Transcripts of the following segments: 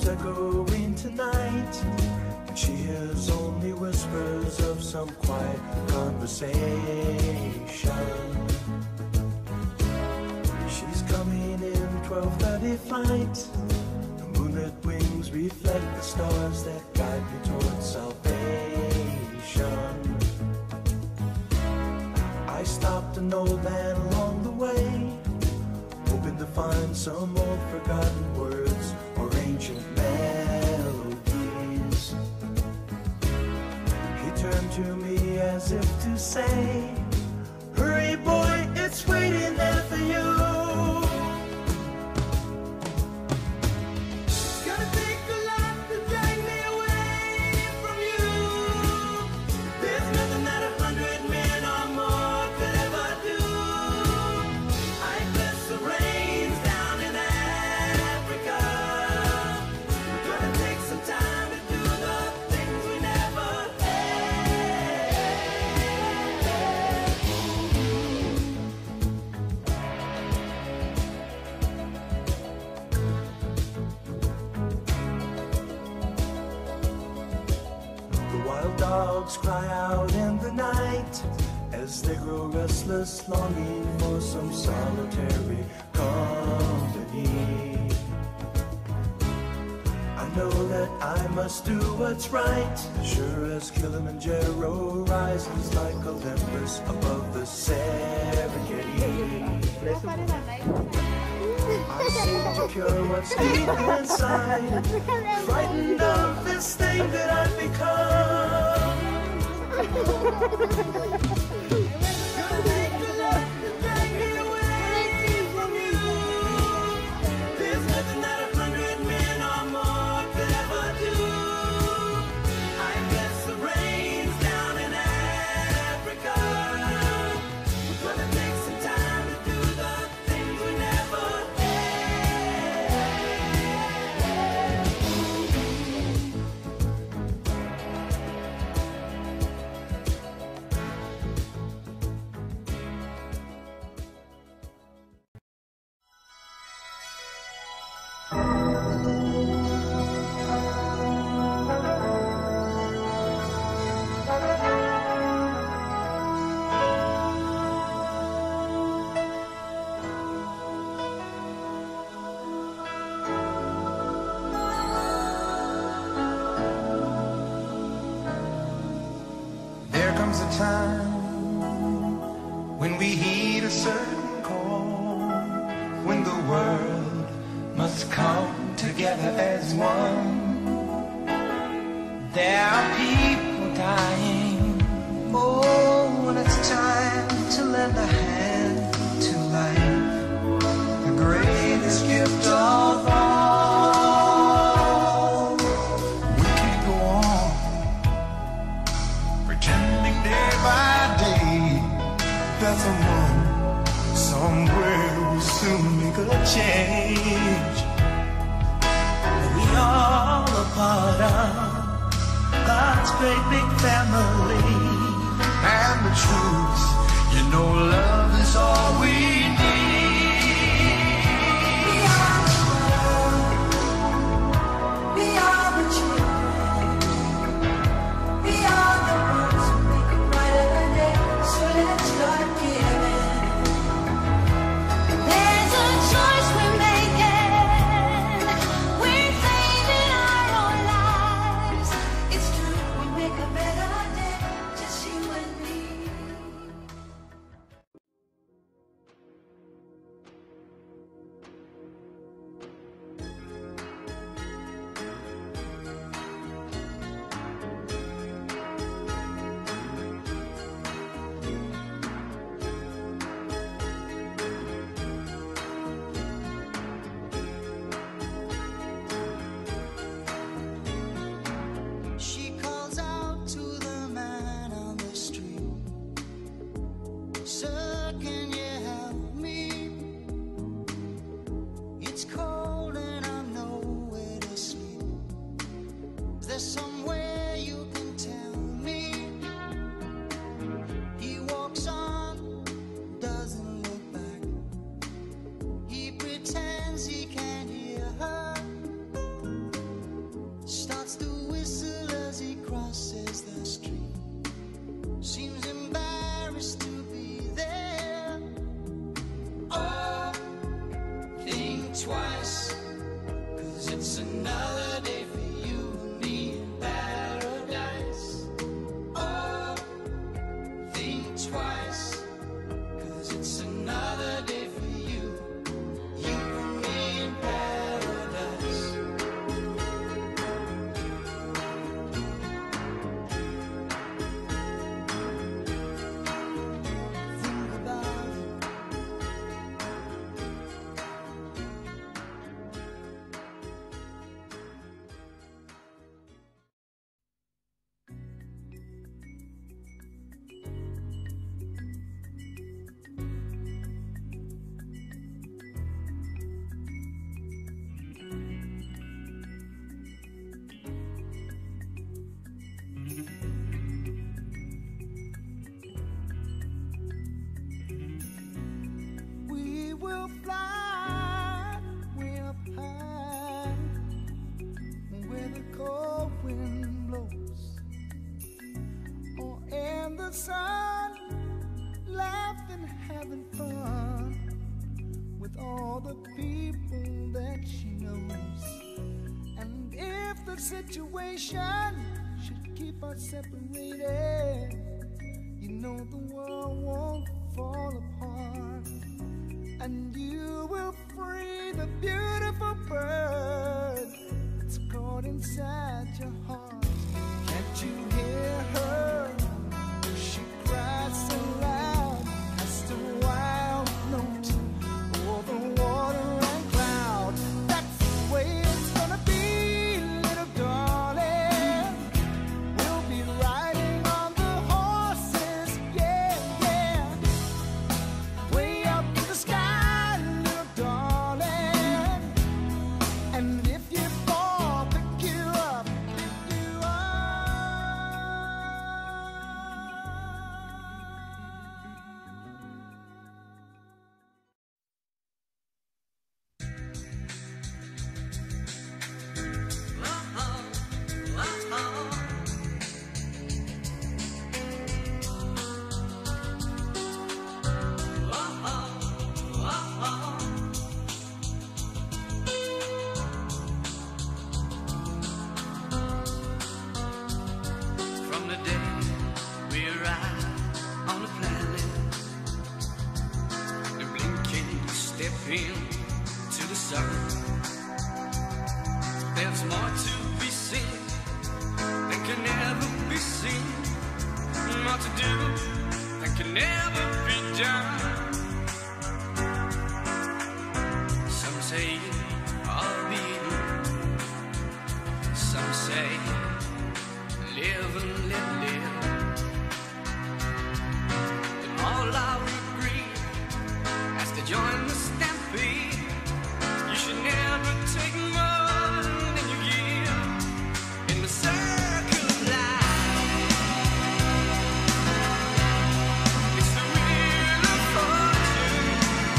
echoing tonight, and she hears only whispers of some quiet conversation. She's coming in 12:30 flight. The moonlit wings reflect the stars that guide me towards salvation. I stopped an old man along the way, hoping to find some old forgotten words or ancient melodies. He turned to me as if to say, "Hurry boy, it's waiting there for you." Dogs cry out in the night as they grow restless, longing for some solitary company. I know that I must do what's right, sure as Kilimanjaro rises like Olympus above the Serengeti. I seem to cure what's deep inside, frightened of this thing that I've become. Comes a time when we heed a certain call, when the world must come together as one. There are people dying. Oh, when it's time to lend a hand to life, the greatest gift of all. We can't go on pretending day by day that someone somewhere will soon make a change. We all a part of God's great big family, and the truth, you know, love is all we need. We are the world, we are the children, we are the ones who make a brighter day. So let's start giving. There's a choice we're making. We're saving our own lives. It's true, we make a better day, just you and me. She calls out to the man on the street, "Sir, can you help me? It's cold and I'm nowhere to sleep. Is there somewhere you can tell me?" He walks on, doesn't look back. He pretends he can't hear her. situation should keep us separated. You know the world won't fall apart, and you will free the beautiful bird that's caught inside your heart. Can't you hear her? She cries so loud as the wild note over water and cloud. That's the way it's gonna be, little darling. We'll be riding on the horses, yeah, yeah. Way up in the sky, little darling. And if you fall, pick you up, pick you up. From the day we arrived on the planet, the blinking step in to the sun. There's more to be seen than can ever be seen, more to do than can ever be done. Some say all beaten, some say live and let live. And all I will agree has to join the stampede. You should never take more than you give in the circle of life. It's the wheel of fortune.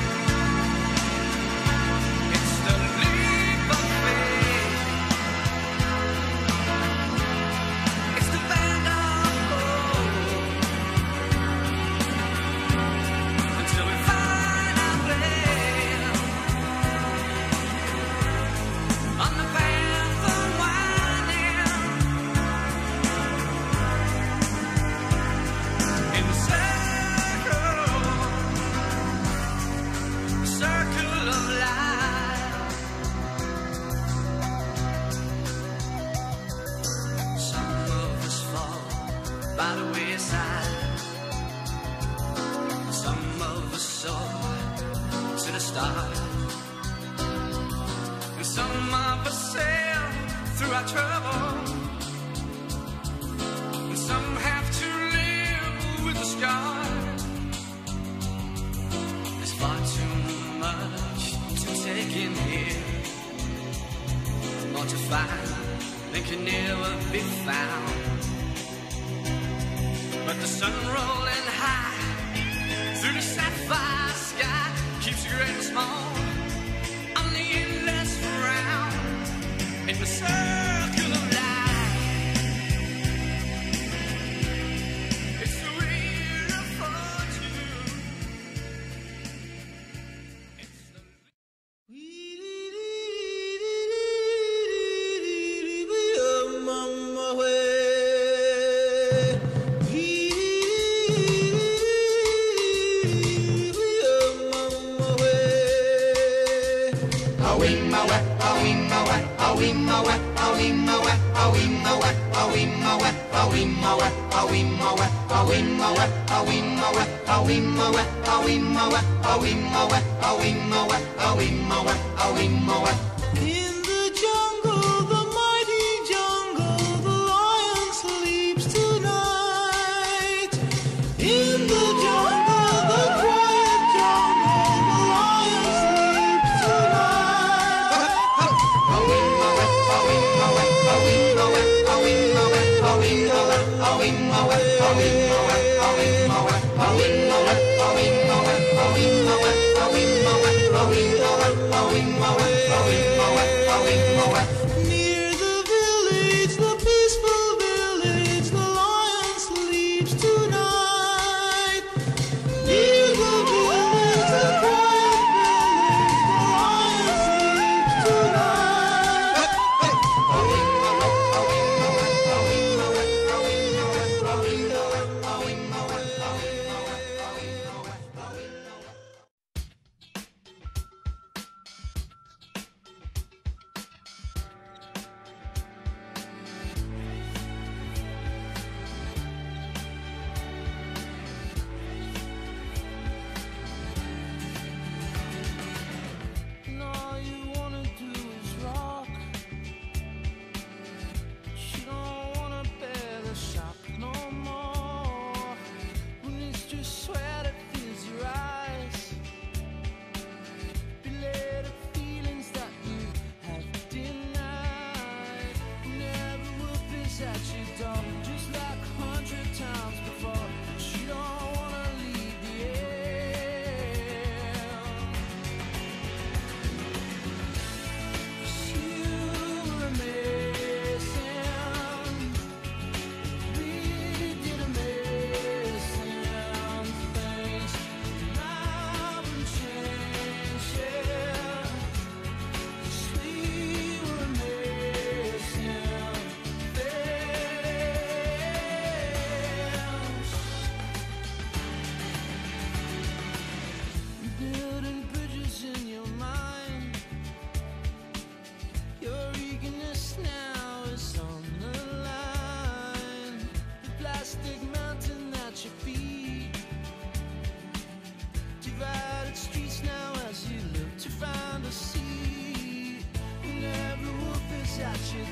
It's the leap of faith. It's the band of hope until we find our place on the path unwinding in the circle of life. Some of us fall by the wayside. Some of us soar to the stars. And some of us sail through our trouble. And some have to live with the scars. There's far too much to take in here, more to find than can never be found. But the sun rolling high through the sapphire sky keeps you great and small on the endless round in the circle of life. It's the wheel of fortune. It's the In the jungle, the mighty jungle, the lion sleeps tonight. In the jungle, the quiet jungle, the lion sleeps tonight. Near the village, the peaceful village, the lion sleeps tonight. Near the village, the quiet village, the lion sleeps tonight.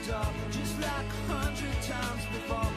door, just like 100 times before.